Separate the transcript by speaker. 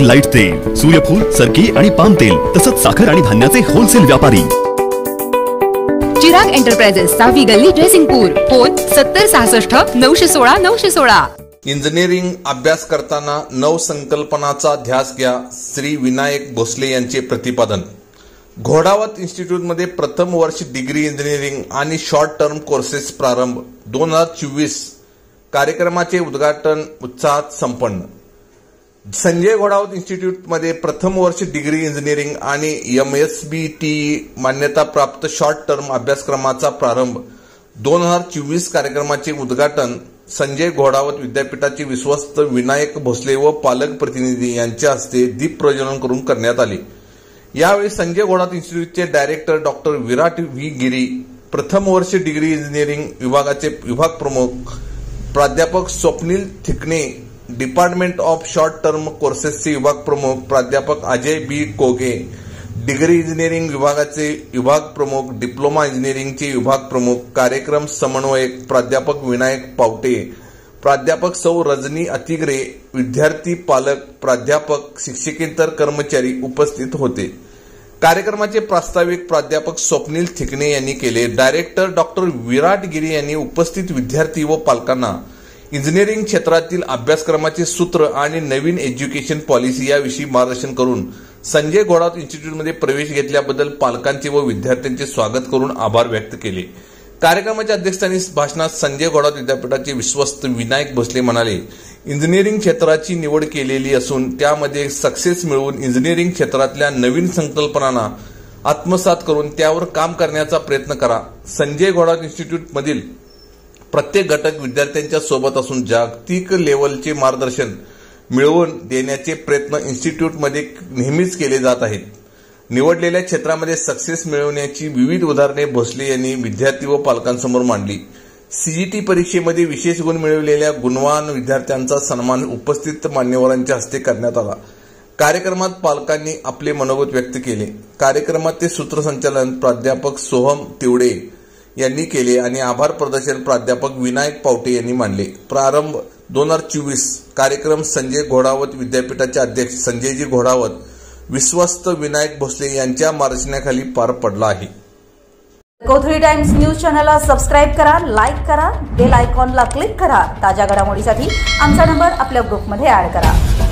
Speaker 1: Light तेल, सूर्यफूल, सरकी आणि पाम तेल तसंच साखर आणि धान्याचे होलसेल व्यापारी।
Speaker 2: चिराग एंटरप्राइजेस, सावी गल्ली, जयसिंगपूर। फोन 7066 916 916।
Speaker 3: इंजिनिअरिंग अभ्यास करताना नवसंकल्पनाचा ध्यास घ्या, श्री विनायक भोसले यांचे प्रतिपादन। घोडावत इन्स्टिट्यूटमध्ये प्रथम वर्ष डिग्री इंजिनिअरिंग आणि शॉर्ट टर्म कोर्सेस प्रारंभ 2024 कार्यक्रमाचे उद्घाटन उत्साहात संपन्न। संजय घोडावत इन्स्टिट्यूटमध्ये प्रथम वर्ष डिग्री इंजिनिअरिंग आणि MSBTE मान्यता प्राप्त शॉर्ट टर्म अभ्यासक्रमाचा प्रारंभ 2024 कार्यक्रमाचे उद्घाटन संजय घोडावत विद्यापीठाचे विश्वस्त विनायक भोसले व पालक प्रतिनिधी यांच्या हस्ते दीप प्रज्वलन करून करण्यात आले। यावेळी संजय घोडावत इन्स्टिट्यूटचे director doctor Virat V Giri, प्रथम वर्ष डिग्री इंजिनिअरिंग विभागाचे विभाग प्रमुख प्राध्यापक Swapnil Thikane, department of short term कोर्सेसचे विभाग प्रमुख प्राध्यापक Ajay B Koge, degree engineering विभागाचे विभाग प्रमुख, डिप्लोमा इंजिनिअरिंगचे विभाग प्रमुख, कार्यक्रम समन्वयक प्राध्यापक विनायक पावटे, प्राध्यापक सौ रजनी अतिग्रे, विद्यार्थी, पालक, प्राध्यापक, शिक्षकेतर कर्मचारी उपस्थित होते। कार्यक्रमाचे प्रास्ताविक प्राध्यापक स्वप्नील थिकणे यांनी केले। डायरेक्टर डॉक्टर विराट गिरी यांनी उपस्थित विद्यार्थी व पालकांना इंजिनिअरिंग क्षेत्रातील अभ्यासक्रमाचे सूत्र आणि नवीन एज्युकेशन पॉलिसी याविषयी मार्गदर्शन करून संजय घोडावत इन्स्टिट्यूटमध्ये प्रवेश घेतल्याबद्दल पालकांचे व विद्यार्थ्यांचे स्वागत करून आभार व्यक्त केले। कार्यक्रमाच्या अध्यक्षस्थानी भाषणात संजय घोडावत विद्यापीठाचे विश्वस्त विनायक भोसले म्हणाले, इंजिनिअरिंग क्षेत्राची निवड केलेली असून त्यामध्ये सक्सेस मिळवून इंजिनिअरिंग क्षेत्रातल्या नवीन संकल्पनांना आत्मसात करून त्यावर काम करण्याचा प्रयत्न करा। संजय घोडावत इन्स्टिट्यूटमधील प्रत्येक घटक विद्यार्थ्यांच्या सोबत असून जागतिक लेव्हलचे मार्गदर्शन मिळवून देण्याचे प्रयत्न इन्स्टिट्यूटमध्ये नेहमीच केले जात आहेत। निवडलेल्या क्षेत्रामध्ये सक्सेस मिळवण्याची विविध उदाहरणे भोसले यांनी विद्यार्थी व पालकांसमोर मांडली। CET परीक्षेमध्ये विशेष गुण मिळवलेल्या गुणवान विद्यार्थ्यांचा सन्मान उपस्थित मान्यवरांच्या हस्ते करण्यात आला। कार्यक्रमात पालकांनी आपले मनोगत व्यक्त केले। कार्यक्रमाचे सूत्रसंचालन प्राध्यापक सोहम तिवडे यांनी केले आणि आभार प्रदर्शन प्राध्यापक विनायक पावटे यांनी मानले। प्रारंभ 2024 कार्यक्रम संजय घोडावत विद्यापीठाचे अध्यक्ष संजयजी घोडावत विश्वस्त विनायक भोसले यांच्या मार्गदर्शनाखाली पार पडला आहे।
Speaker 4: कोथळी टाइम्स न्यूज चॅनलला सबस्क्राइब करा, लाईक करा, बेल आयकॉनला क्लिक करा। ताज्या घडामोडीसाठी आमचा नंबर आपल्या ग्रुपमध्ये ऍड करा।